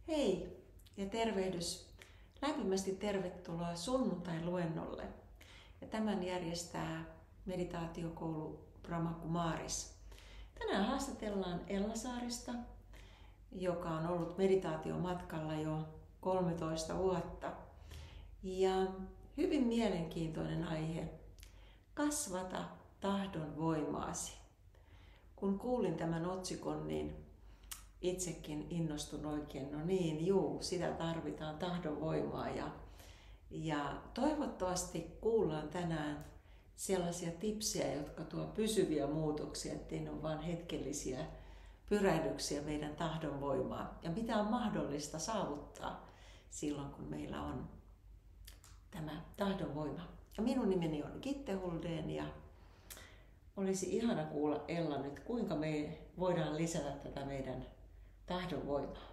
Hei ja tervehdys. Lämpimästi tervetuloa sunnuntai-luennolle. Ja tämän järjestää meditaatiokoulu Brahma Kumaris. Tänään haastatellaan Ella Saarista, joka on ollut meditaatiomatkalla jo 13 vuotta. Ja hyvin mielenkiintoinen aihe. Kasvata tahdon voimaasi. Kun kuulin tämän otsikon, niin itsekin innostun oikein. No niin, sitä tarvitaan, tahdon voimaa. Ja toivottavasti kuullaan tänään sellaisia tipsejä, jotka tuo pysyviä muutoksia, ettei ne ole vain hetkellisiä pyrähdyksiä meidän tahdon voimaa. Ja mitä on mahdollista saavuttaa silloin, kun meillä on tämä tahdon voima. Ja minun nimeni on Gitte Huldén ja olisi ihana kuulla Ella nyt, kuinka me voidaan lisätä tätä meidän tahdon voimaa.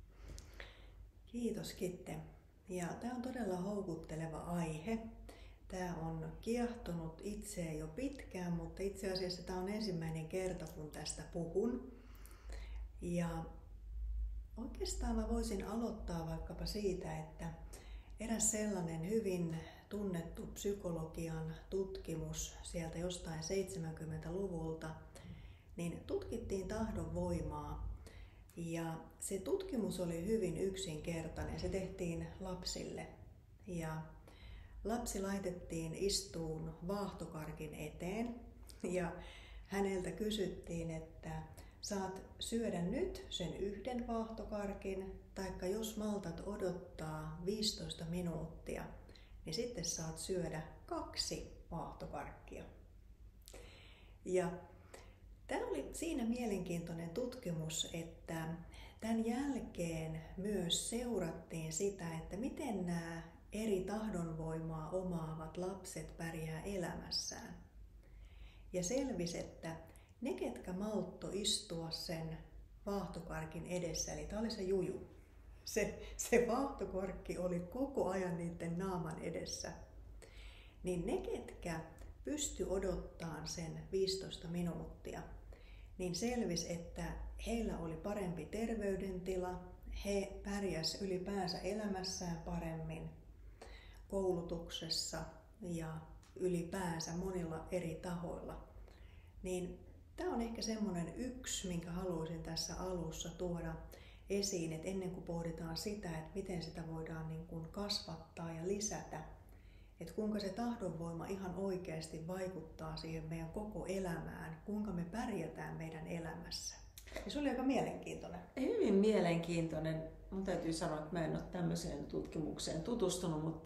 Kiitos Gitte. Ja tämä on todella houkutteleva aihe. Tämä on kiehtonut itseä jo pitkään, mutta itse asiassa tämä on ensimmäinen kerta, kun tästä puhun. Ja oikeastaan mä voisin aloittaa vaikkapa siitä, että eräs sellainen hyvin tunnettu psykologian tutkimus sieltä jostain 70-luvulta, niin tutkittiin tahdon voimaa. Ja se tutkimus oli hyvin yksinkertainen. Se tehtiin lapsille. Ja lapsi laitettiin istuun vaahtokarkin eteen ja häneltä kysyttiin, että saat syödä nyt sen yhden vaahtokarkin, taikka jos maltat odottaa 15 minuuttia, niin sitten saat syödä 2 vaahtokarkkia. Ja tämä oli siinä mielenkiintoinen tutkimus, että tämän jälkeen myös seurattiin sitä, että miten nämä eri tahdonvoimaa omaavat lapset pärjää elämässään. Ja selvisi, että ne, ketkä maltto istua sen vaahtokarkin edessä, eli tämä oli se juju. Se vaahtokarkki oli koko ajan niiden naaman edessä. Niin ne, ketkä pysty odottamaan sen 15 minuuttia, niin selvisi, että heillä oli parempi terveydentila, he pärjäsivät ylipäänsä elämässään paremmin, koulutuksessa ja ylipäänsä monilla eri tahoilla. Niin tämä on ehkä semmoinen yksi, minkä haluaisin tässä alussa tuoda esiin, että ennen kuin pohditaan sitä, että miten sitä voidaan niin kuin kasvattaa ja lisätä, että kuinka se tahdonvoima ihan oikeasti vaikuttaa siihen meidän koko elämään, kuinka me pärjätään meidän elämässä. Ja se oli aika mielenkiintoinen. Hyvin mielenkiintoinen. Mun täytyy sanoa, että mä en ole tämmöiseen tutkimukseen tutustunut,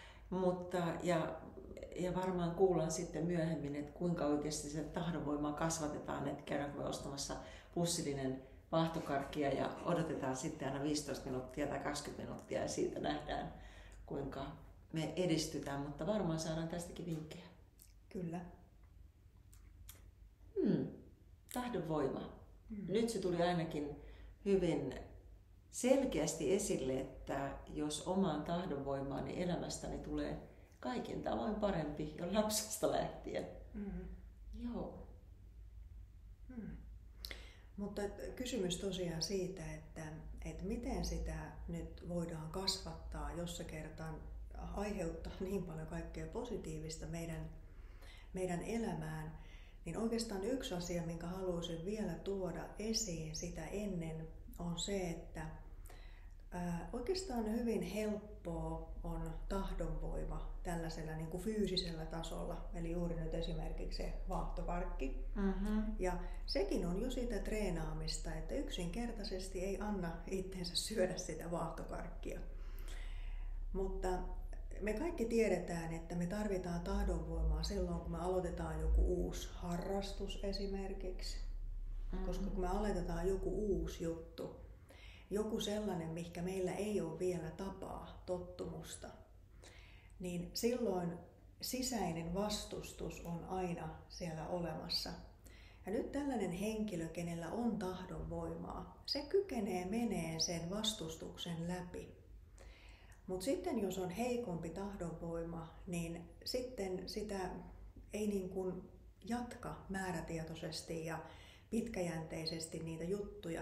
ja varmaan kuullaan sitten myöhemmin, että kuinka oikeasti se tahdonvoimaa kasvatetaan, että käydäänkö me ostamassa pussillinen vaahtokarkkia ja odotetaan sitten aina 15 minuuttia tai 20 minuuttia ja siitä nähdään, kuinka me edistytään, mutta varmaan saadaan tästäkin vinkkejä. Kyllä. Tahdonvoima. Nyt se tuli ainakin hyvin selkeästi esille, että jos omaan tahdonvoimaani elämästäni tulee kaikin tavoin parempi jo lapsesta lähtien. Joo. Mutta kysymys tosiaan siitä, että miten sitä nyt voidaan kasvattaa, jos se kertaan aiheuttaa niin paljon kaikkea positiivista meidän elämään, niin oikeastaan yksi asia, minkä haluaisin vielä tuoda esiin sitä ennen, on se, että oikeastaan hyvin helppoa on tahdonvoima tällaisella niin kuin fyysisellä tasolla, eli juuri nyt esimerkiksi se vaahtokarkki. Ja sekin on jo sitä treenaamista, että yksinkertaisesti ei anna itsensä syödä sitä vaahtokarkkia. Mutta me kaikki tiedetään, että me tarvitaan tahdonvoimaa silloin, kun me aloitetaan joku uusi harrastus esimerkiksi. Koska kun me aloitetaan joku uusi juttu, joku sellainen, mihinkä meillä ei ole vielä tapaa, tottumusta, niin silloin sisäinen vastustus on aina siellä olemassa. Ja nyt tällainen henkilö, kenellä on tahdonvoimaa, se kykenee menee sen vastustuksen läpi. Mutta sitten jos on heikompi tahdonvoima, niin sitten sitä ei niin kuin jatka määrätietoisesti ja pitkäjänteisesti niitä juttuja,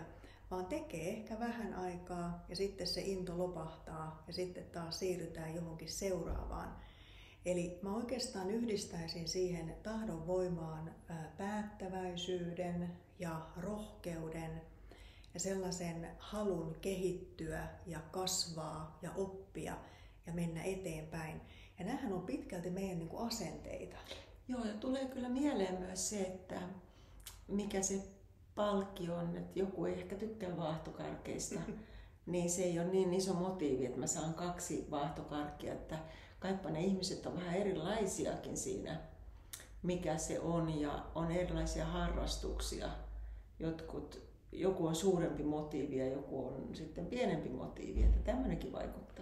vaan tekee ehkä vähän aikaa ja sitten se into lopahtaa ja sitten taas siirrytään johonkin seuraavaan. Eli mä oikeastaan yhdistäisin siihen tahdon voimaan päättäväisyyden ja rohkeuden ja sellaisen halun kehittyä ja kasvaa ja oppia ja mennä eteenpäin. Ja näähän on pitkälti meidän niin kuin asenteita. Joo, ja tulee kyllä mieleen myös se, että mikä se palkki on, että joku ei ehkä tykkää vaahtokarkeista, niin se ei ole niin iso motiivi, että mä saan 2 vaahtokarkkia, että kaipa ne ihmiset on vähän erilaisiakin siinä, mikä se on, ja on erilaisia harrastuksia. Joku on suurempi motiivi ja joku on sitten pienempi motiivi, että tämmöinenkin vaikuttaa.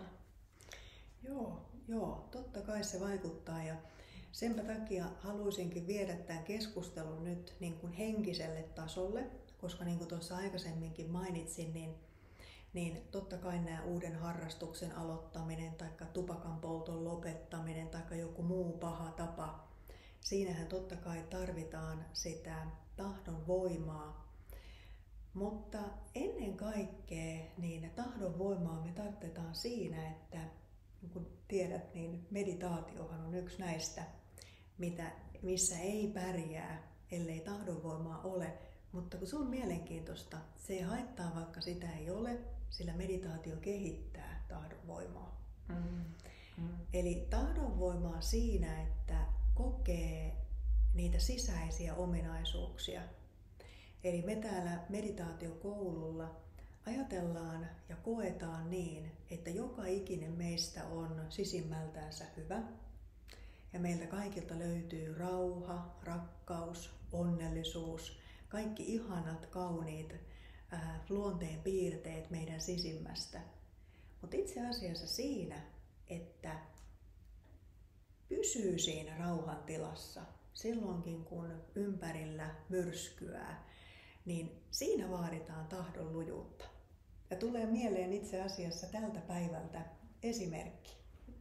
Joo, totta kai se vaikuttaa, ja senpä takia haluaisinkin viedä tämän keskustelun nyt niin kuin henkiselle tasolle, koska niin kuin tuossa aikaisemminkin mainitsin, niin totta kai nämä uuden harrastuksen aloittaminen tai tupakan polton lopettaminen tai joku muu paha tapa, siinähän totta kai tarvitaan sitä tahdon voimaa. Mutta ennen kaikkea niin tahdon voimaa me tarvitaan siinä, että niin kuin tiedät, niin meditaatiohan on yksi näistä, missä ei pärjää, ellei tahdonvoimaa ole. Mutta kun se on mielenkiintoista, se ei haittaa, vaikka sitä ei ole, sillä meditaatio kehittää tahdonvoimaa. Eli tahdonvoimaa siinä, että kokee niitä sisäisiä ominaisuuksia. Eli me täällä meditaatiokoululla ajatellaan ja koetaan niin, että joka ikinen meistä on sisimmältänsä hyvä. Ja meiltä kaikilta löytyy rauha, rakkaus, onnellisuus, kaikki ihanat, kauniit luonteen piirteet meidän sisimmästä. Mutta itse asiassa siinä, että pysyy siinä rauhan tilassa silloinkin kun ympärillä myrskyää, niin siinä vaaditaan tahdon lujuutta. Ja tulee mieleen itse asiassa tältä päivältä esimerkki.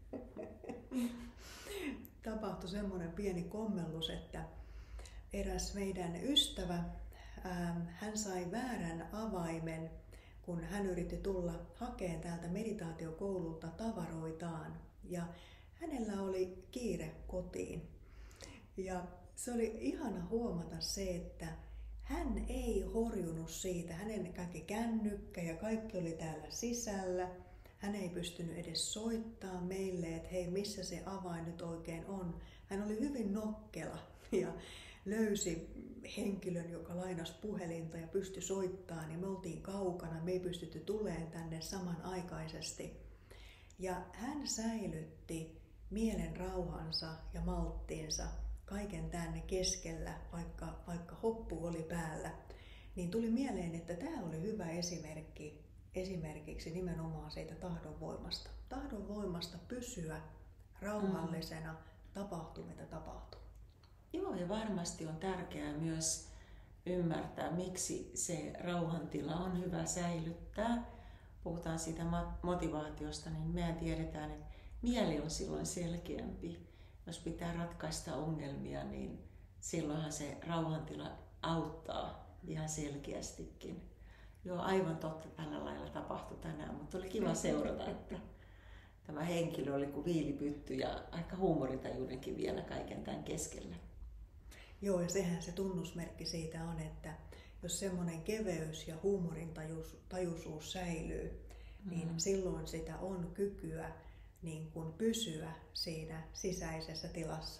Tapahtui semmoinen pieni kommellus, että eräs meidän ystävä, hän sai väärän avaimen, kun hän yritti tulla hakemaan täältä meditaatiokoululta tavaroitaan. Ja hänellä oli kiire kotiin. Ja se oli ihana huomata se, että hän ei horjunut siitä. Hänen kaikki kännykkä ja kaikki oli täällä sisällä. Hän ei pystynyt edes soittaa meille, että hei, missä se avain nyt oikein on. Hän oli hyvin nokkela ja löysi henkilön, joka lainasi puhelinta ja pystyi soittamaan. Ja me oltiin kaukana, me ei pystytty tulemaan tänne samanaikaisesti. Ja hän säilytti mielen rauhansa ja malttiinsa kaiken tänne keskellä, vaikka hoppu oli päällä. Niin tuli mieleen, että tämä oli hyvä esimerkki esimerkiksi nimenomaan siitä tahdonvoimasta. Tahdonvoimasta pysyä rauhallisena, tapahtuu mitä tapahtuu. Joo, ja varmasti on tärkeää myös ymmärtää, miksi se rauhantila on hyvä säilyttää. Puhutaan siitä motivaatiosta, niin mehän tiedetään, että mieli on silloin selkeämpi. Jos pitää ratkaista ongelmia, niin silloinhan se rauhantila auttaa ihan selkeästikin. Joo, aivan totta, tällä lailla tapahtui tänään, mutta oli kiva seurata, että tämä henkilö oli kuin viilipytty ja aika huumorintajuinenkin vielä kaiken tämän keskellä. Joo, ja sehän se tunnusmerkki siitä on, että jos semmoinen keveys ja huumorintajuisuus säilyy, niin silloin sitä on kykyä niin kuin pysyä siinä sisäisessä tilassa.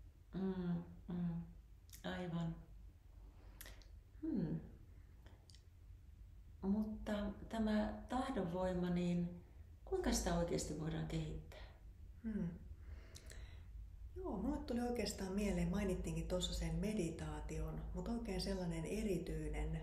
Aivan. Mutta tämä tahdonvoima, niin kuinka sitä oikeasti voidaan kehittää? Joo, mulle tuli oikeastaan mieleen, mainittiinkin tuossa sen meditaation, mutta oikein sellainen erityinen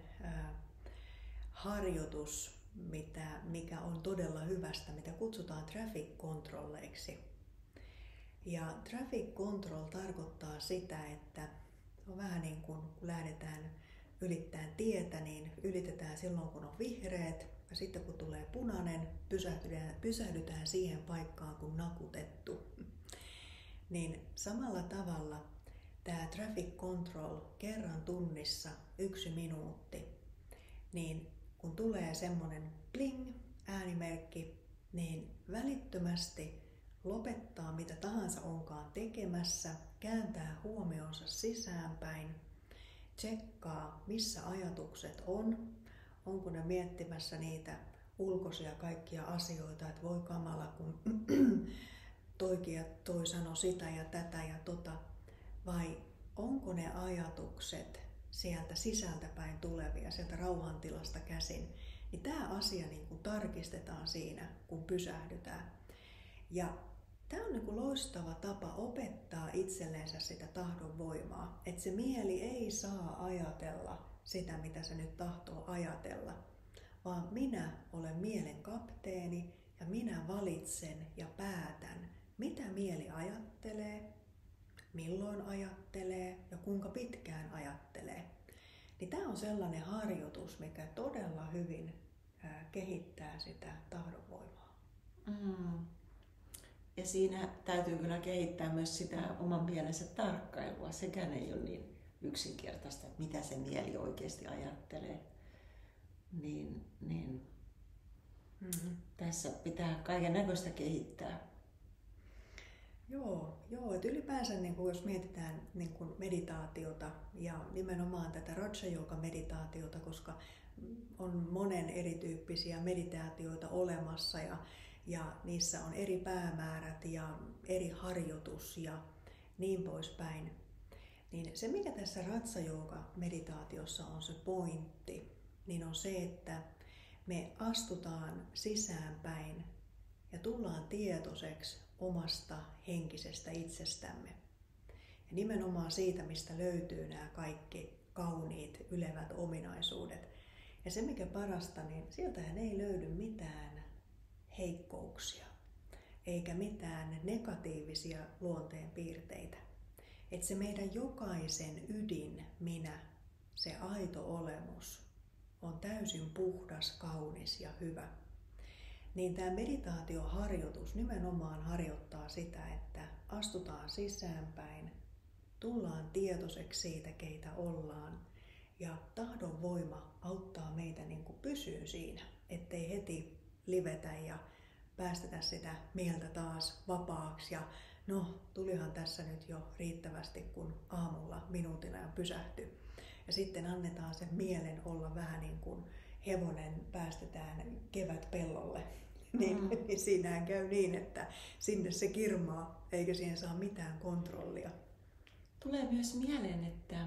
harjoitus, mikä on todella hyvästä, mitä kutsutaan traffic controlleiksi. Ja traffic control tarkoittaa sitä, että on vähän niin kuin kun lähdetään ylittämään tietä, niin ylitetään silloin kun on vihreät ja sitten kun tulee punainen, pysähdytään siihen paikkaan kun nakutettu. Niin samalla tavalla tämä traffic control kerran tunnissa 1 minuutti, niin kun tulee semmoinen bling äänimerkki, niin välittömästi lopettaa mitä tahansa onkaan tekemässä, kääntää huomionsa sisäänpäin, tsekkaa missä ajatukset on, onko ne miettimässä niitä ulkoisia kaikkia asioita, että voi kamala kun toikin ja toi sanoi sitä ja tätä ja tota, vai onko ne ajatukset sieltä sisältäpäin tulevia, sieltä rauhantilasta käsin, niin tämä asia niin kuin tarkistetaan siinä, kun pysähdytään. Ja tämä on niin kuin loistava tapa opettaa itsellensä sitä tahdon voimaa, että se mieli ei saa ajatella sitä, mitä se nyt tahtoo ajatella, vaan minä olen mielen kapteeni ja minä valitsen ja päätän, mitä mieli ajattelee, milloin ajattelee ja kuinka pitkään ajattelee. Niin tämä on sellainen harjoitus, mikä todella hyvin kehittää sitä tahdonvoimaa. Ja siinä täytyy kyllä kehittää myös sitä oman mielensä tarkkailua. Sekään ei ole niin yksinkertaista, että mitä se mieli oikeasti ajattelee. Tässä pitää kaiken näköistä kehittää. Joo, että ylipäänsä niin kun jos mietitään niin kun meditaatiota ja nimenomaan tätä Raja Yoga meditaatiota, koska on monen erityyppisiä meditaatioita olemassa ja niissä on eri päämäärät ja eri harjoitus ja niin poispäin. Niin se mikä tässä Raja Yoga meditaatiossa on se pointti, niin on se, että me astutaan sisäänpäin ja tullaan tietoiseksi omasta henkisestä itsestämme. Ja nimenomaan siitä, mistä löytyy nämä kaikki kauniit, ylevät ominaisuudet. Ja se mikä parasta, niin sieltähän ei löydy mitään heikkouksia, eikä mitään negatiivisia luonteenpiirteitä. Että se meidän jokaisen ydin, minä, se aito olemus, on täysin puhdas, kaunis ja hyvä. Niin tämä meditaatioharjoitus nimenomaan harjoittaa sitä, että astutaan sisäänpäin, tullaan tietoiseksi siitä, keitä ollaan. Ja tahdon voima auttaa meitä niin kuin pysyä siinä, ettei heti livetä ja päästetä sitä mieltä taas vapaaksi. Ja no, tulihan tässä nyt jo riittävästi, kun aamulla minuutin ajan pysähtyi. Ja sitten annetaan sen mielen olla vähän niin kuin hevonen päästetään kevätpellolle. Niin siinähän käy niin, että sinne se kirmaa, eikä siihen saa mitään kontrollia. Tulee myös mieleen, että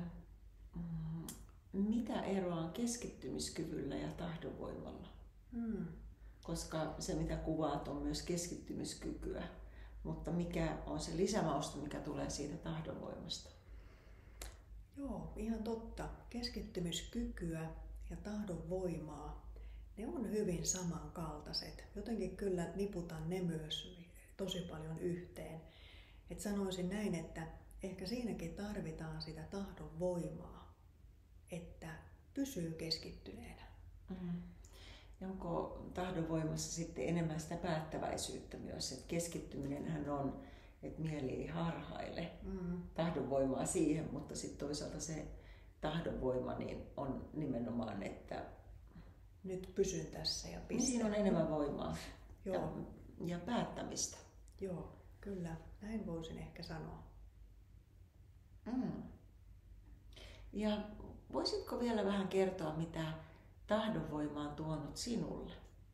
mitä eroa on keskittymiskyvyllä ja tahdonvoimalla. Koska se mitä kuvaat on myös keskittymiskykyä, mutta mikä on se lisämauste, mikä tulee siitä tahdonvoimasta? Joo, ihan totta. Keskittymiskykyä ja tahdonvoimaa, ne on hyvin samankaltaiset. Jotenkin kyllä niputan ne myös tosi paljon yhteen. Et sanoisin näin, että ehkä siinäkin tarvitaan sitä tahdonvoimaa, että pysyy keskittyneenä. Ja onko tahdonvoimassa sitten enemmän sitä päättäväisyyttä myös, että keskittyminenhän on, että mieli ei harhaile tahdonvoimaa siihen, mutta sitten toisaalta se tahdonvoima niin on nimenomaan, että nyt pysyn tässä ja pistän. Siinä on enemmän voimaa Joo. ja päättämistä. Joo, kyllä. Näin voisin ehkä sanoa. Ja voisitko vielä vähän kertoa, mitä tahdonvoima on tuonut sinulle?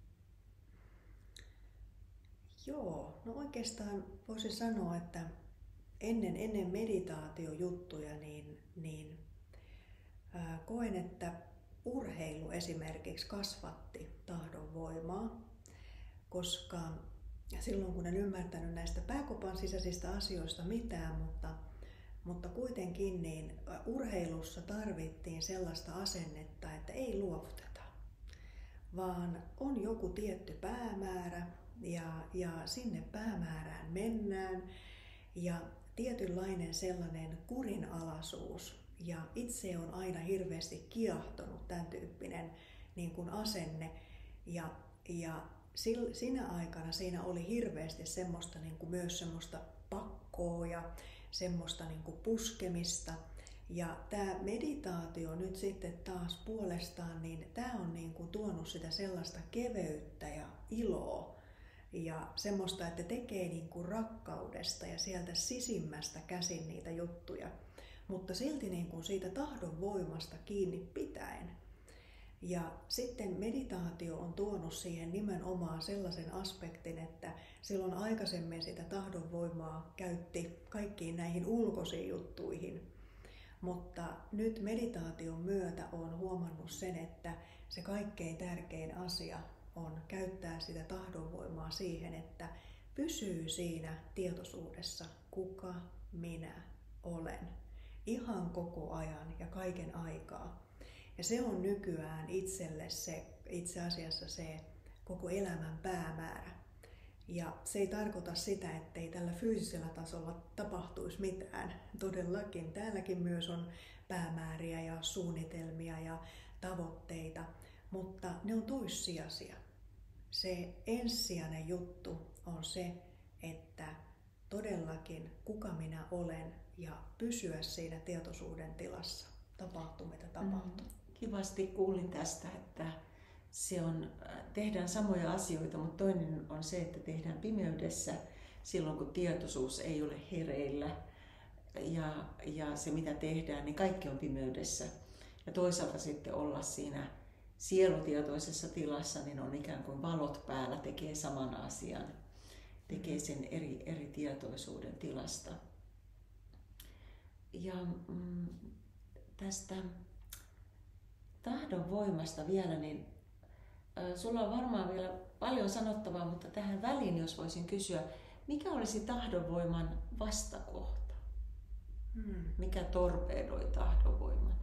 Joo, no oikeastaan voisin sanoa, että ennen meditaatiojuttuja niin koen, että urheilu esimerkiksi kasvatti tahdonvoimaa, koska silloin kun en ymmärtänyt näistä pääkopan sisäisistä asioista mitään, mutta kuitenkin niin urheilussa tarvittiin sellaista asennetta, että ei luovuteta, vaan on joku tietty päämäärä ja sinne päämäärään mennään ja tietynlainen sellainen kurinalaisuus. Ja itse on aina hirveästi kiahtonut tämän tyyppinen niin kuin asenne ja siinä aikana siinä oli hirveästi semmoista niin kuin myös semmoista pakkoa ja semmoista niin kuin puskemista. Ja tämä meditaatio nyt sitten taas puolestaan, niin tämä on niin kuin tuonut tuonut sitä sellaista keveyttä ja iloa ja semmoista, että tekee niin kuin rakkaudesta ja sieltä sisimmästä käsin niitä juttuja, mutta silti niin kuin siitä tahdon voimasta kiinni pitäen. Ja sitten meditaatio on tuonut siihen nimenomaan sellaisen aspektin, että silloin aikaisemmin sitä tahdonvoimaa käytti kaikkiin näihin ulkoisiin juttuihin. Mutta nyt meditaation myötä olen huomannut sen, että se kaikkein tärkein asia on käyttää sitä tahdonvoimaa siihen, että pysyy siinä tietoisuudessa, kuka minä olen, ihan koko ajan ja kaiken aikaa. Ja se on nykyään itselle itse asiassa se koko elämän päämäärä. Ja se ei tarkoita sitä, ettei tällä fyysisellä tasolla tapahtuisi mitään. Todellakin täälläkin myös on päämääriä ja suunnitelmia ja tavoitteita, mutta ne on toissijaisia. Se ensisijainen juttu on se, että todellakin kuka minä olen ja pysyä siinä tietoisuuden tilassa. Tapahtuu mitä tapahtuu. Kivasti kuulin tästä, että tehdään samoja asioita, mutta toinen on se, että tehdään pimeydessä silloin, kun tietoisuus ei ole hereillä. Ja se mitä tehdään, niin kaikki on pimeydessä. Ja toisaalta sitten olla siinä sielutietoisessa tilassa, niin on ikään kuin valot päällä, tekee saman asian. Tekee sen eri tietoisuuden tilasta. Ja tästä tahdon voimasta vielä, niin sulla on varmaan vielä paljon sanottavaa, mutta tähän väliin, jos voisin kysyä, mikä olisi tahdonvoiman vastakohta? Mikä torpedoi tahdonvoiman?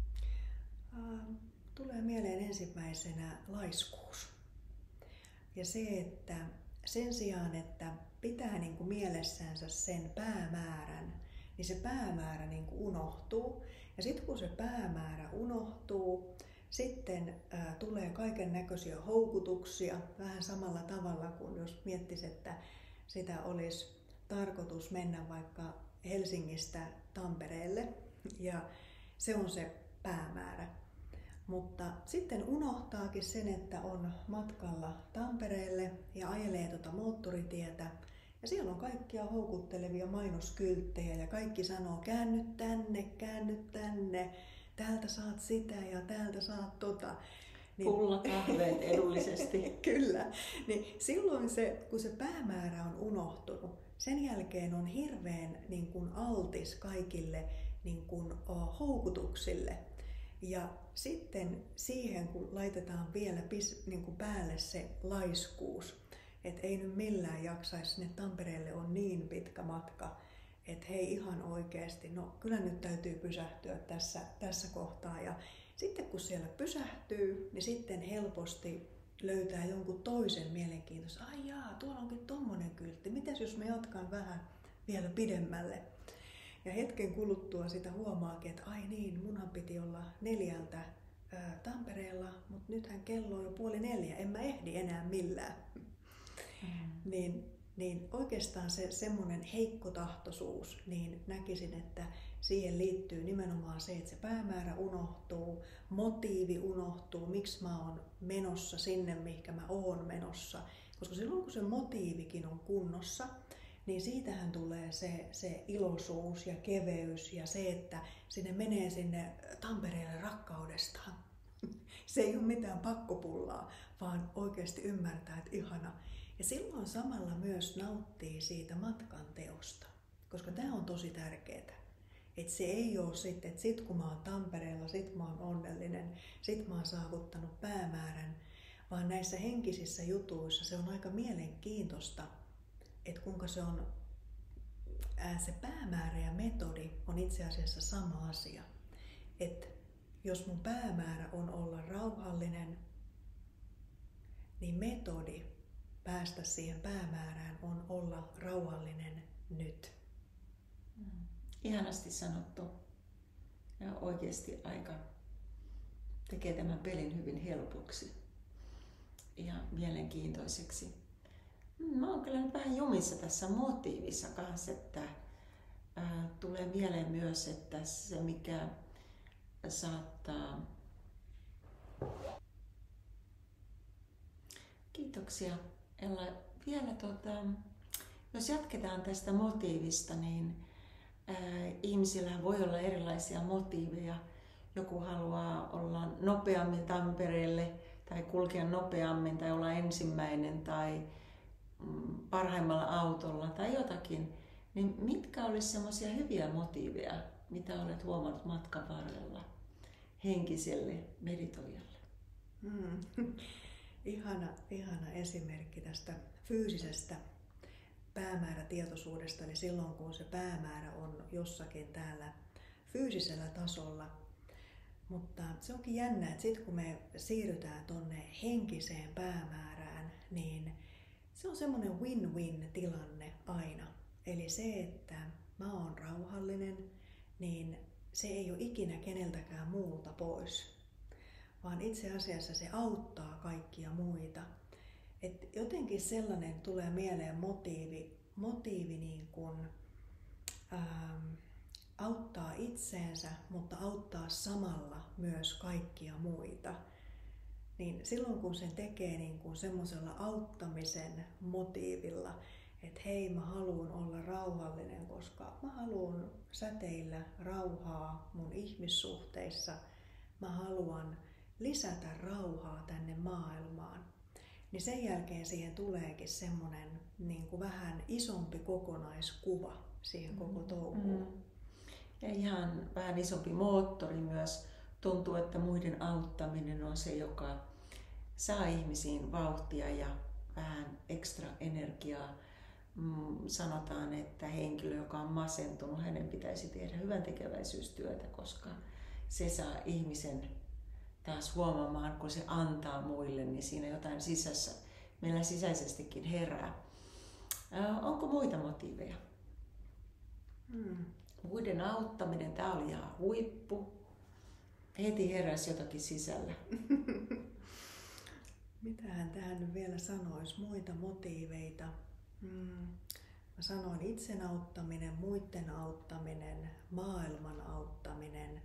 Tulee mieleen ensimmäisenä laiskuus. Ja se, että sen sijaan, että pitää niin kuin mielessänsä sen päämäärän, niin se päämäärä niin kuin unohtuu. Ja sitten kun se päämäärä unohtuu, sitten tulee kaiken näköisiä houkutuksia, vähän samalla tavalla kuin jos miettisi, että sitä olisi tarkoitus mennä vaikka Helsingistä Tampereelle, ja se on se päämäärä. Mutta sitten unohtaakin sen, että on matkalla Tampereelle ja ajelee moottoritietä, ja siellä on kaikkia houkuttelevia mainoskylttejä ja kaikki sanoo käänny tänne, täältä saat sitä ja täältä saat tota. Pullakahveet edullisesti. Kyllä. Niin silloin kun se päämäärä on unohtunut, sen jälkeen on hirveän niin kuin altis kaikille niin kuin houkutuksille. Ja sitten siihen, kun laitetaan vielä niin kuin päälle se laiskuus, että ei nyt millään jaksaisi, sinne Tampereelle on niin pitkä matka, että hei ihan oikeasti, no kyllä nyt täytyy pysähtyä tässä kohtaa. Ja sitten kun siellä pysähtyy, niin sitten helposti löytää jonkun toisen mielenkiintoisen. Ai jaa, tuolla onkin tommonen kyltti, mitäs jos mä jatkan vähän vielä pidemmälle? Ja hetken kuluttua sitä huomaakin, että ai niin, munhan piti olla 4 Tampereella, mutta nythän kello on jo 3:30, en mä ehdi enää millään. Niin oikeastaan se semmoinen heikkotahtoisuus, niin näkisin, että siihen liittyy nimenomaan se, että se päämäärä unohtuu, motiivi unohtuu, miksi mä oon menossa sinne, mihinkä mä oon menossa. Koska silloin kun se motiivikin on kunnossa, niin siitähän tulee se iloisuus ja keveys ja se, että sinne menee sinne Tampereelle rakkaudestaan. Se ei ole mitään pakkopullaa, vaan oikeasti ymmärtää, että ihana. Ja silloin samalla myös nauttii siitä matkan teosta, koska tämä on tosi tärkeää. Että se ei ole sitten, että sit kun mä oon Tampereella, sit mä oon onnellinen, sit mä oon saavuttanut päämäärän, vaan näissä henkisissä jutuissa se on aika mielenkiintoista, että kuinka se on, se päämäärä ja metodi on itse asiassa sama asia. Että jos mun päämäärä on olla rauhallinen, niin metodi päästä siihen päämäärään on olla rauhallinen nyt. Ihanasti sanottu. Ja oikeasti aika tekee tämän pelin hyvin helpoksi ja mielenkiintoiseksi. Mä oon kyllä nyt vähän jumissa tässä motiivissa kanssa, että tulee mieleen myös, että se mikä saattaa Kiitoksia Ella. Vielä jos jatketaan tästä motiivista, niin ihmisillä voi olla erilaisia motiiveja. Joku haluaa olla nopeammin Tampereelle tai kulkea nopeammin tai olla ensimmäinen tai parhaimmalla autolla tai jotakin. Niin mitkä olisi semmoisia hyviä motiiveja, mitä olet huomannut matkan varrella henkiselle meditoijalle? Ihana esimerkki tästä fyysisestä päämäärätietoisuudesta, eli silloin kun se päämäärä on jossakin täällä fyysisellä tasolla. Mutta se onkin jännä, että sitten kun me siirrytään tonne henkiseen päämäärään, niin se on semmoinen win-win tilanne aina. Eli se, että mä oon rauhallinen, niin se ei ole ikinä keneltäkään muulta pois, vaan itse asiassa se auttaa kaikkia muita. Et jotenkin sellainen tulee mieleen motiivi niin kuin, auttaa itseensä, mutta auttaa samalla myös kaikkia muita. Niin silloin kun sen tekee niin kuin semmoisella auttamisen motiivilla, että hei, mä haluan olla rauhallinen, koska mä haluan säteillä rauhaa mun ihmissuhteissa. Mä haluan lisätä rauhaa tänne maailmaan. Niin sen jälkeen siihen tuleekin semmoinen niin kuin vähän isompi kokonaiskuva siihen koko touhuun. Ja ihan vähän isompi moottori myös. Tuntuu, että muiden auttaminen on se, joka saa ihmisiin vauhtia ja vähän ekstra energiaa. Sanotaan, että henkilö, joka on masentunut, hänen pitäisi tehdä hyväntekeväisyystyötä, koska se saa ihmisen taas huomaamaan, kun se antaa muille, niin siinä jotain meillä sisäisestikin herää. Onko muita motiiveja? Muiden auttaminen, tämä oli ihan huippu. Heti heräsi jotakin sisällä. Mitähän tähän nyt vielä sanoisi? Muita motiiveita. Mä sanoin itsen auttaminen, muiden auttaminen, maailman auttaminen.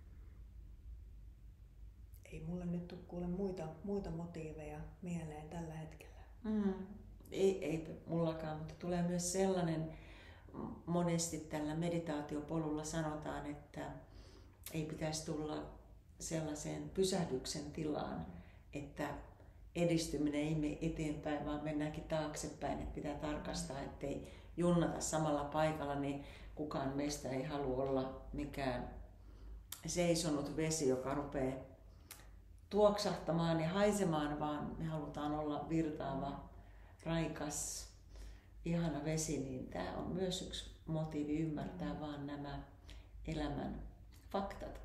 Ei mulla nyt tule kuule muita motiiveja mieleen tällä hetkellä. Ei mullakaan, mutta tulee myös sellainen, monesti tällä meditaatiopolulla sanotaan, että ei pitäisi tulla sellaiseen pysähdyksen tilaan, että edistyminen ei mene eteenpäin, vaan mennäänkin taaksepäin, että pitää tarkastaa, ettei junnata samalla paikalla, niin kukaan meistä ei halua olla mikään seisonut vesi, joka rupeaa tuoksahtamaan ja haisemaan, vaan me halutaan olla virtaava, raikas, ihana vesi, niin tämä on myös yksi motiivi ymmärtää vaan nämä elämän faktat.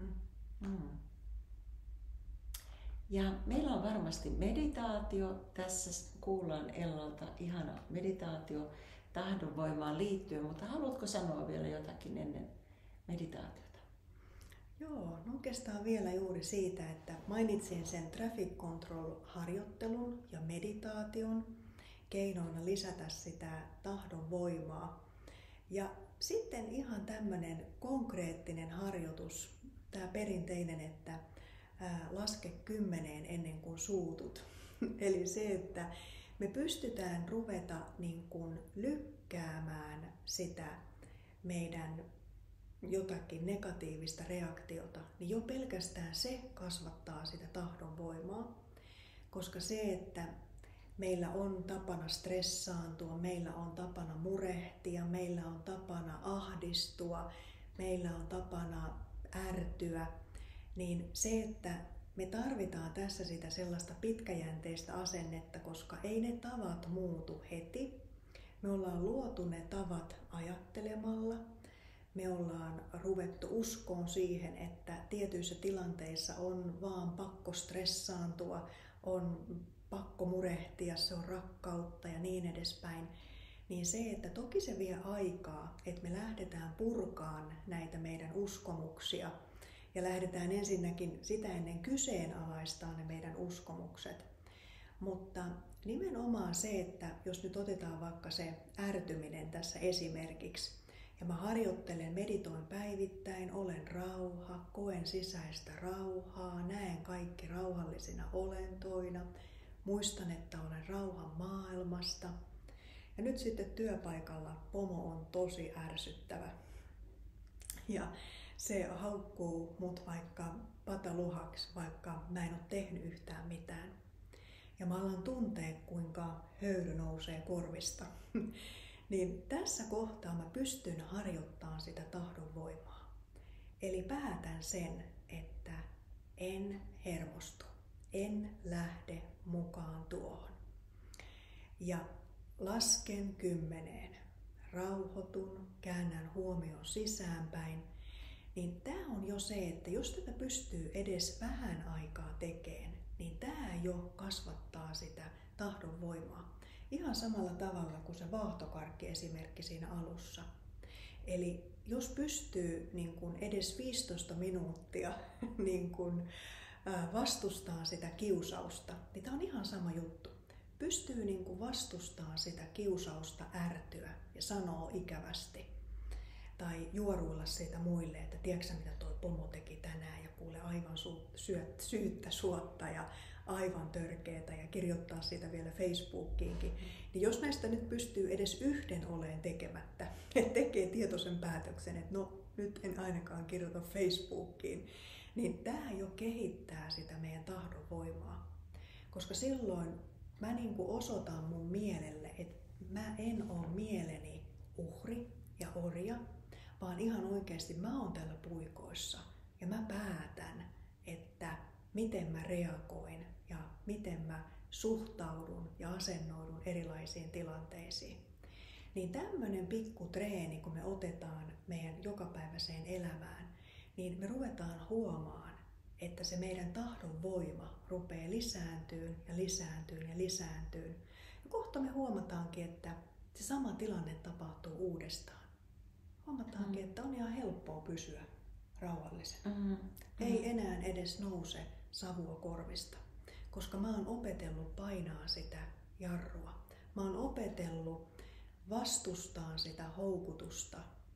Ja meillä on varmasti meditaatio. Tässä kuullaan Ellalta ihana meditaatio tahdonvoimaan liittyen, mutta haluatko sanoa vielä jotakin ennen meditaatiota? Joo, no oikeastaan vielä juuri siitä, että mainitsin sen traffic control-harjoittelun ja meditaation keinoina lisätä sitä tahdonvoimaa. Ja sitten ihan tämmöinen konkreettinen harjoitus, tämä perinteinen, että laske 10 ennen kuin suutut. Eli se, että me pystytään ruveta niin kuin lykkäämään sitä meidän jotakin negatiivista reaktiota, niin jo pelkästään se kasvattaa sitä tahdonvoimaa. Koska se, että meillä on tapana stressaantua, meillä on tapana murehtia, meillä on tapana ahdistua, meillä on tapana ärtyä, niin se, että me tarvitaan tässä sitä sellaista pitkäjänteistä asennetta, koska ei ne tavat muutu heti. Me ollaan luotu ne tavat ajattelemalla. Me ollaan ruvettu uskoon siihen, että tietyissä tilanteissa on vaan pakko stressaantua, on pakko murehtia, se on rakkautta ja niin edespäin. Niin se, että toki se vie aikaa, että me lähdetään purkaan näitä meidän uskomuksia ja lähdetään ensinnäkin sitä ennen kyseenalaistaa ne meidän uskomukset. Mutta nimenomaan se, että jos nyt otetaan vaikka se ärtyminen tässä esimerkiksi, ja mä harjoittelen, meditoin päivittäin, olen rauha, koen sisäistä rauhaa, näen kaikki rauhallisina olentoina, Muistan, että olen rauhan maailmasta. Ja nyt sitten työpaikalla pomo on tosi ärsyttävä. Ja se haukkuu mut vaikka pataluhaksi, vaikka mä en ole tehnyt yhtään mitään. Ja mä alan tuntea, kuinka höyry nousee korvista. Niin tässä kohtaa mä pystyn harjoittamaan sitä tahdonvoimaa. Eli päätän sen, että en hermostu, en lähde mukaan tuohon. Ja lasken 10, rauhoitun, käännän huomion sisäänpäin. Niin tää on jo se, että jos tätä pystyy edes vähän aikaa tekemään, niin tää jo kasvattaa sitä tahdonvoimaa. Ihan samalla tavalla kuin se vaahtokarkki-esimerkki siinä alussa. Eli jos pystyy niin kun edes 15 minuuttia niin kun, vastustaa sitä kiusausta, niin tämä on ihan sama juttu. Pystyy niin kun vastustamaan sitä kiusausta ärtyä ja sanoo ikävästi. Tai juoruilla siitä muille, että tiedätkö mitä toi pomo teki tänään ja kuule aivan syyttä suotta ja aivan törkeetä ja kirjoittaa siitä vielä Facebookiinkin. Niin jos näistä nyt pystyy edes yhden oleen tekemättä, että tekee tietoisen päätöksen, että no nyt en ainakaan kirjoita Facebookiin, niin tämä jo kehittää sitä meidän tahdonvoimaa. Koska silloin mä niin kuin osoitan mun mielelle, että mä en ole mieleni uhri ja orja, vaan ihan oikeasti mä oon täällä puikoissa ja mä päätän, että miten mä reagoin ja miten mä suhtaudun ja asennoidun erilaisiin tilanteisiin. Niin tämmöinen pikku treeni, kun me otetaan meidän jokapäiväiseen elämään, niin me ruvetaan huomaan, että se meidän tahdon voima rupeaa lisääntyyn ja lisääntyyn ja lisääntyyn. Ja kohta me huomataankin, että se sama tilanne tapahtuu uudestaan. Huomataankin, että on ihan helppoa pysyä rauhallisena. Ei enää edes nouse savua korvista, koska mä oon opetellut painaa sitä jarrua. Mä oon opetellut vastustaa sitä houkutusta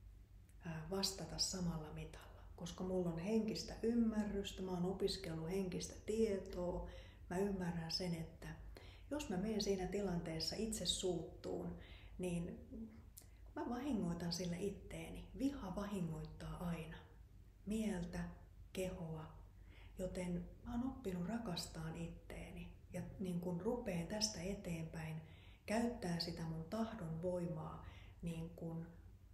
vastata samalla mitalla, koska mulla on henkistä ymmärrystä, mä oon opiskellut henkistä tietoa. Mä ymmärrän sen, että jos mä menen siinä tilanteessa itse suuttuun, niin mä vahingoitan sille itteeni. Viha vahingoittaa aina mieltä, kehoa, joten mä oon oppinut rakastamaan itteeni ja niin kun rupeen tästä eteenpäin käyttää sitä mun tahdon voimaa niin kun,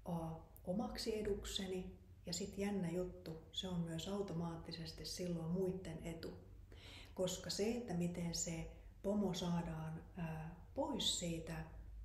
omaksi edukseni ja sit jännä juttu, se on myös automaattisesti silloin muiden etu. Koska se, että miten se pomo pois siitä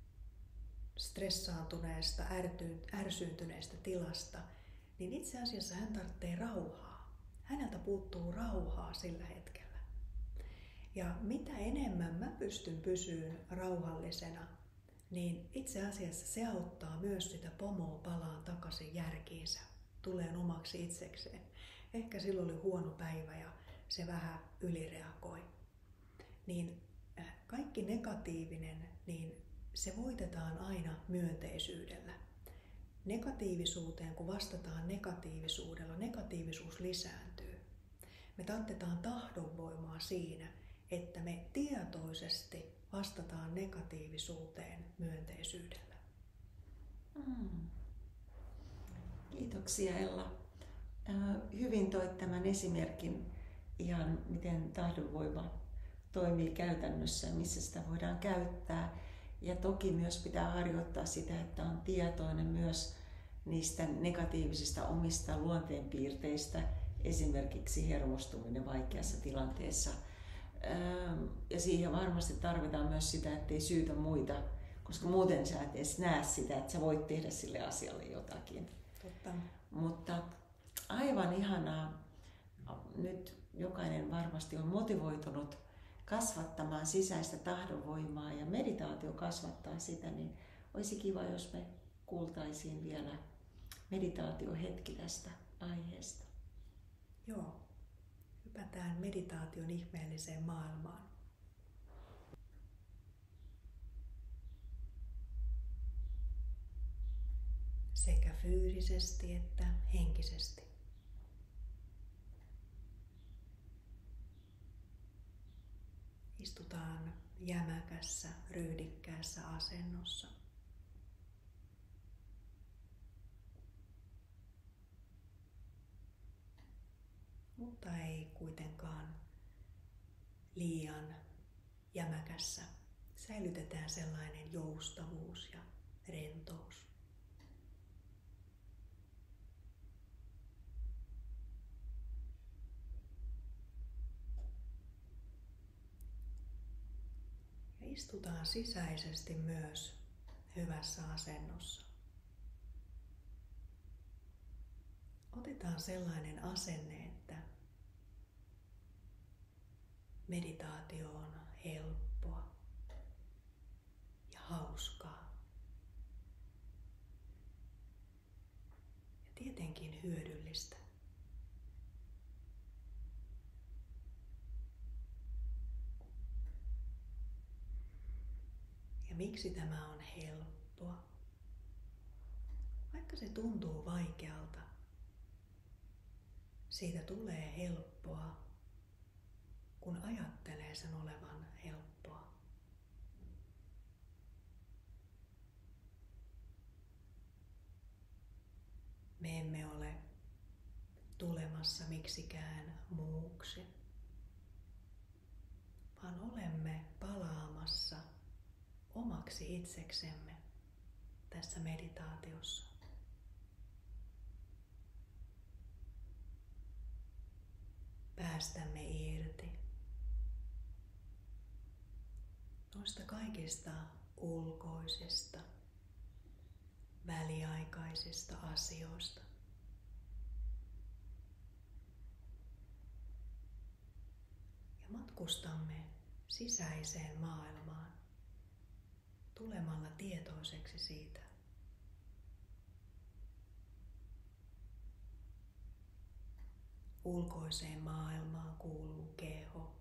stressaantuneesta, ärsyyntyneestä tilasta, niin itse asiassa hän tarvitsee rauhaa. Häneltä puuttuu rauhaa sillä hetkellä. Ja mitä enemmän mä pystyn pysyyn rauhallisena, niin itse asiassa se auttaa myös sitä pomoa palaan takaisin järkiinsä, tulee omaksi itsekseen. Ehkä silloin oli huono päivä ja se vähän ylireagoi. Niin kaikki negatiivinen, niin se voitetaan aina myönteisyydellä. Negatiivisuuteen, kun vastataan negatiivisuudella, negatiivisuus lisääntyy. Me tarvitaan tahdonvoimaa siinä, että me tietoisesti vastataan negatiivisuuteen myönteisyydellä. Kiitoksia Ella. Hyvin toit tämän esimerkin ihan miten tahdonvoima toimii käytännössä, missä sitä voidaan käyttää. Ja toki myös pitää harjoittaa sitä, että on tietoinen myös niistä negatiivisista omista luonteenpiirteistä, esimerkiksi hermostuminen vaikeassa tilanteessa. Ja siihen varmasti tarvitaan myös sitä, ettei syytä muita, koska muuten sä et edes näe sitä, että sä voit tehdä sille asialle jotakin. Totta. Mutta aivan ihanaa. Nyt jokainen varmasti on motivoitunut kasvattamaan sisäistä tahdonvoimaa ja meditaatio kasvattaa sitä, niin olisi kiva, jos me kuultaisiin vielä meditaatiohetki tästä aiheesta. Joo, hypätään meditaation ihmeelliseen maailmaan. Sekä fyysisesti että henkisesti. Istutaan jämäkässä, ryhdikkäässä asennossa. Mutta ei kuitenkaan liian jämäkässä. Säilytetään sellainen joustavuus ja rentous. Ja istutaan sisäisesti myös hyvässä asennossa. Otetaan sellainen asenne, että meditaatio on helppoa ja hauskaa. Ja tietenkin hyödyllistä. Ja miksi tämä on helppoa? Vaikka se tuntuu vaikealta, siitä tulee helppoa, kun ajattelee sen olevan helppoa. Me emme ole tulemassa miksikään muuksi, vaan olemme palaamassa omaksi itseksemme tässä meditaatiossa. Päästämme irti noista kaikista ulkoisista, väliaikaisista asioista. Ja matkustamme sisäiseen maailmaan tulemalla tietoiseksi siitä. Ulkoiseen maailmaan kuuluu keho,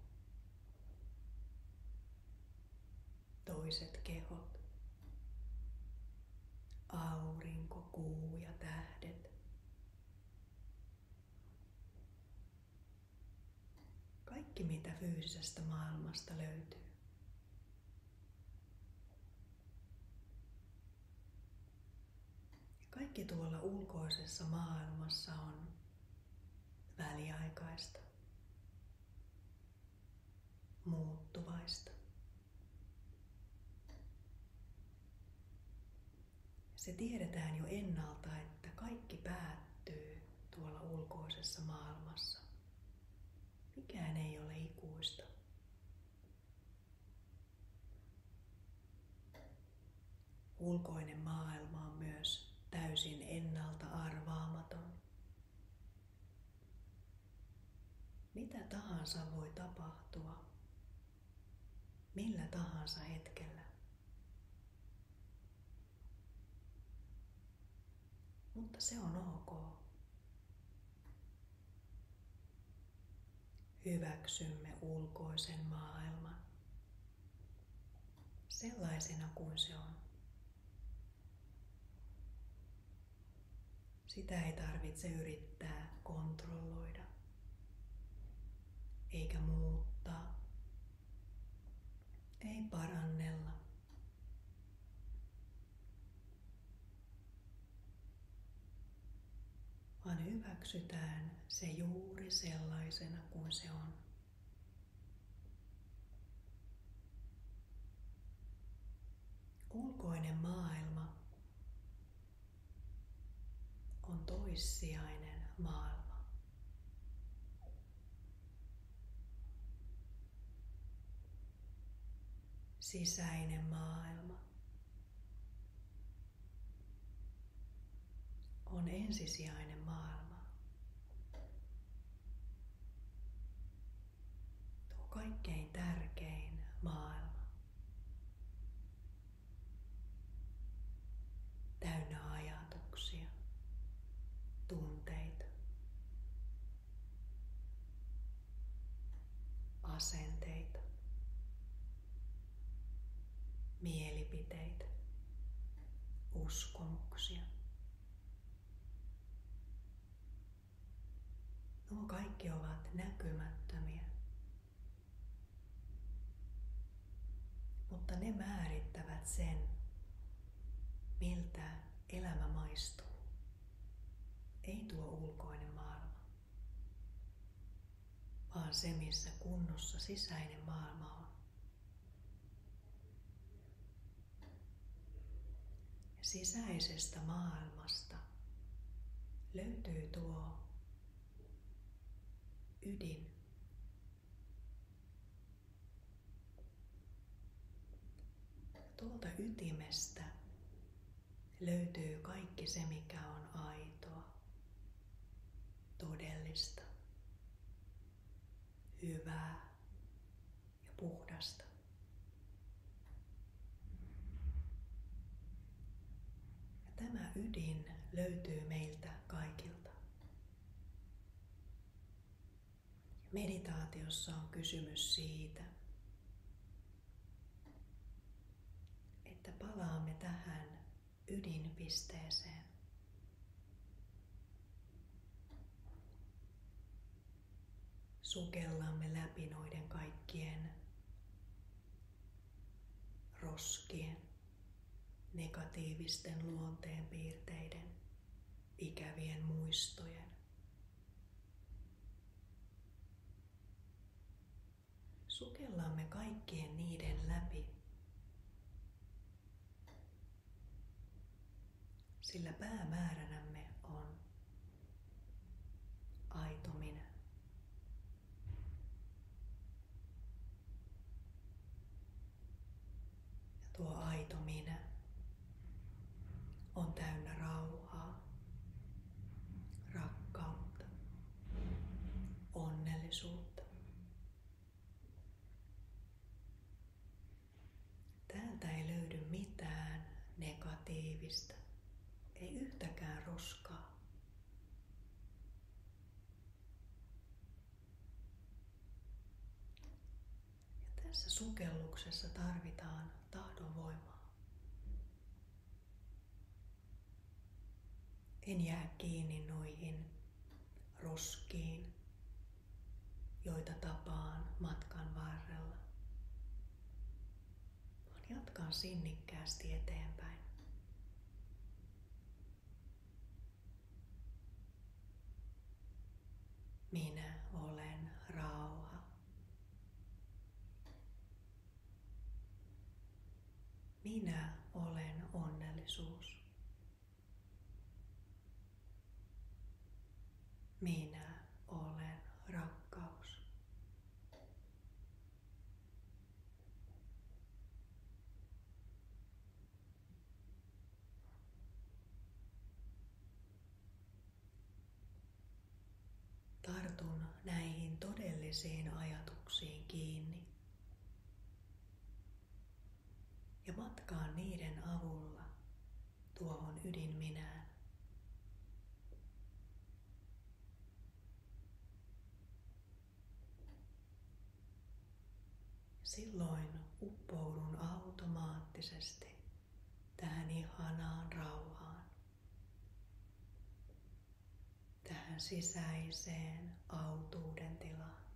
toiset kehot, aurinko, kuu ja tähdet. Kaikki mitä fyysisestä maailmasta löytyy. Ja kaikki tuolla ulkoisessa maailmassa on väliaikaista, muuttuvaista. Se tiedetään jo ennalta, että kaikki päättyy tuolla ulkoisessa maailmassa. Mikään ei ole ikuista. Ulkoinen maailma on myös täysin ennalta arvaamaton. Mitä tahansa voi tapahtua, millä tahansa hetkellä. Mutta se on ok. Hyväksymme ulkoisen maailman sellaisena kuin se on. Sitä ei tarvitse yrittää kontrolloida eikä muuttaa, ei parannella. Vaan hyväksytään se juuri sellaisena kuin se on. Ulkoinen maailma on toissijainen maailma. Sisäinen maailma on ensisijainen maailma. Tuo kaikkein tärkein maailma. Täynnä ajatuksia, tunteita, asenteita, mielipiteitä, uskomuksia. Nuo kaikki ovat näkymättömiä. mutta ne määrittävät sen, miltä elämä maistuu. Ei tuo ulkoinen maailma, vaan se, missä kunnossa sisäinen maailma on. Sisäisestä maailmasta löytyy tuo ydin. Tuolta ytimestä löytyy kaikki se, mikä on aitoa, todellista, hyvää ja puhdasta. Ja tämä ydin löytyy meiltä kaikilta. Meditaatiossa on kysymys siitä, että palaamme tähän ydinpisteeseen. Sukellamme läpi noiden kaikkien roskien, negatiivisten luonteenpiirteiden, ikävien muistojen. Sukellamme kaikkien niiden läpi, sillä päämääränämme on aito minä. Ja tuo aito minä on täynnä rauhaa, rakkautta, onnellisuutta. Täältä ei löydy mitään negatiivista, ei yhtäkään roskaa. Ja tässä sukelluksessa tarvitaan tahdonvoimaa. En jää kiinni noihin roskiin, joita tapaan matkan varrella, vaan jatkan sinnikkäästi eteenpäin. Minä olen rauha. Minä olen onnellisuus. Minä olen rakkaus. Tartun näihin todellisiin ajatuksiin kiinni ja matkaan niiden avulla tuohon ydinminään. Silloin uppoudun automaattisesti tähän ihanaan rauhaan, tähän sisäiseen autuuden tilaan.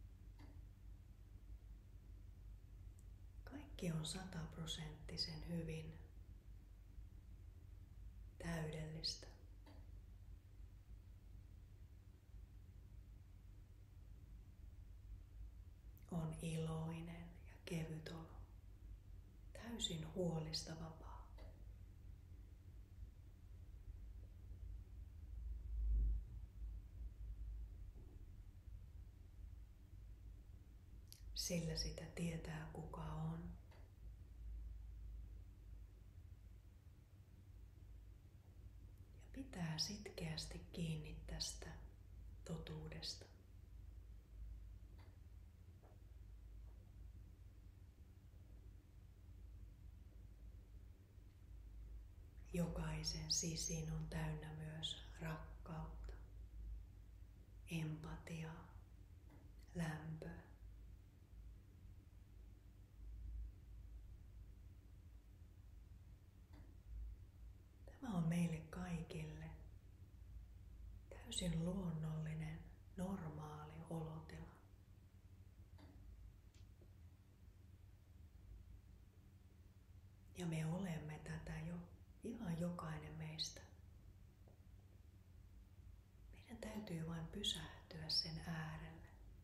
Kaikki on 100% hyvin, täydellistä. On iloinen ja kevyt olo, täysin huolista vapaa. Sillä sitä tietää kuka on. Ja pitää sitkeästi kiinni tästä totuudesta. Jokaisen sisin on täynnä myös rakkautta, empatiaa, lämpöä. Tämä on meille kaikille täysin luonnollinen, normaali olotila. Ja me olemme tätä jo, ihan jokainen meistä. Meidän täytyy vain pysähtyä sen äärelle.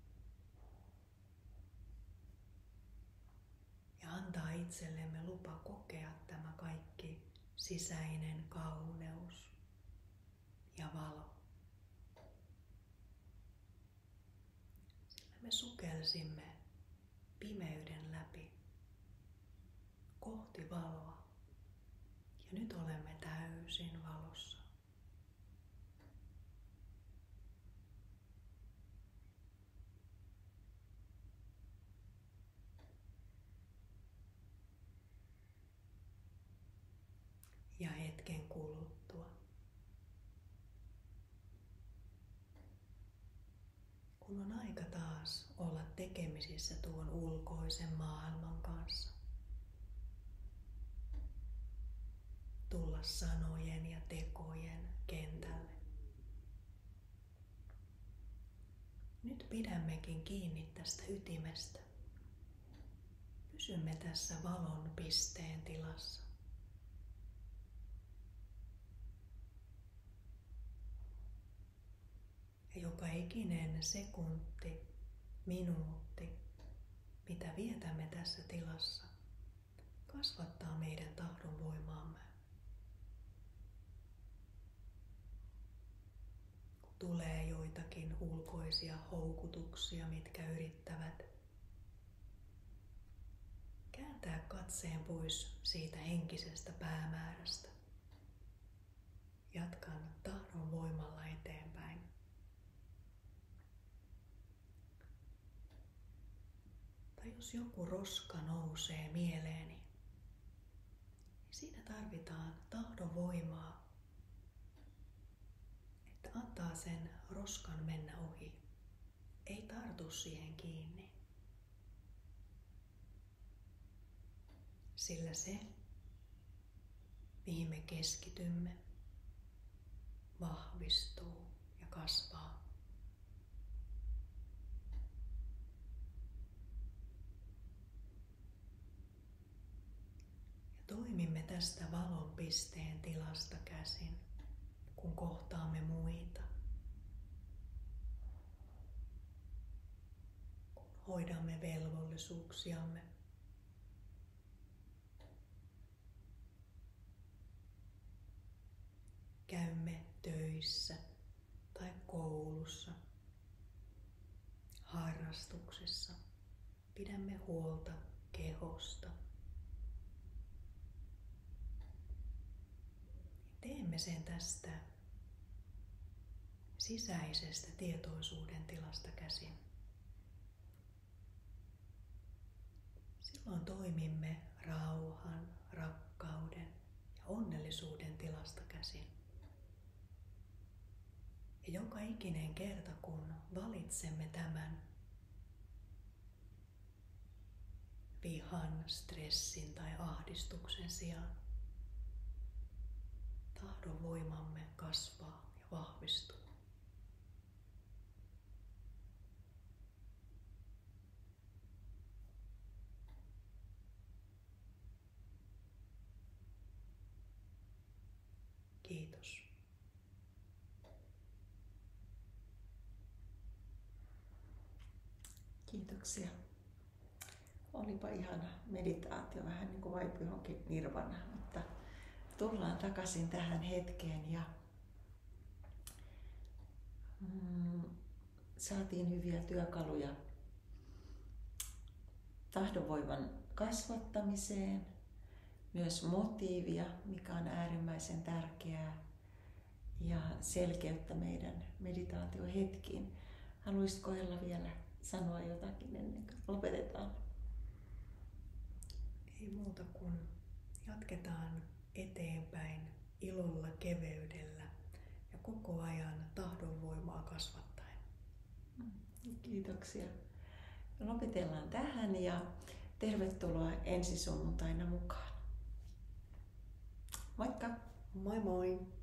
Ja antaa itsellemme lupa kokea tämä kaikki sisäinen kauneus ja valo. Sillä me sukelsimme pimeyden läpi kohti valoa. Ja nyt olemme täysin valossa. Ja hetken kuluttua, kun on aika taas olla tekemisissä tuon ulkoisen maailman kanssa, tulla sanojen ja tekojen kentälle. Nyt pidämmekin kiinni tästä ytimestä. Pysymme tässä valon pisteen tilassa. Ja joka ikinen sekunti, minuutti, mitä vietämme tässä tilassa, kasvattaa meidän tahdon voimaamme. Kun tulee joitakin ulkoisia houkutuksia, mitkä yrittävät kääntää katseen pois siitä henkisestä päämäärästä, jatkan tahdon voimalla eteenpäin. Tai jos joku roska nousee mieleeni, niin siinä tarvitaan tahdon voimaa, että antaa sen roskan mennä ohi. Ei tartu siihen kiinni. Sillä se, mihin me keskitymme, vahvistuu ja kasvaa. Ja toimimme tästä valon pisteen tilasta käsin, kun kohtaamme muita. Kun hoidamme velvollisuuksiamme. Käymme töissä tai koulussa, harrastuksissa, pidämme huolta kehosta. Teemme sen tästä sisäisestä tietoisuuden tilasta käsin. Silloin toimimme rauhan, rakkauden ja onnellisuuden tilasta käsin. Ja joka ikinen kerta, kun valitsemme tämän vihan, stressin tai ahdistuksen sijaan, tahdon voimamme kasvaa ja vahvistuu. Kiitos. Kiitoksia. Olipa ihana meditaatio, vähän niin kuin vaipui johonkin nirvanaan, mutta tullaan takaisin tähän hetkeen ja saatiin hyviä työkaluja tahdonvoiman kasvattamiseen, myös motiivia, mikä on äärimmäisen tärkeää, ja selkeyttä meidän meditaatiohetkiin. Haluaisitko Ella vielä sanoa jotakin ennen kuin lopetetaan? Ei muuta kuin jatketaan eteenpäin ilolla, keveydellä ja koko ajan tahdonvoimaa kasvattaen. Kiitoksia. Lopetellaan tähän ja tervetuloa ensi sunnuntaina mukaan. Moikka! Moi moi!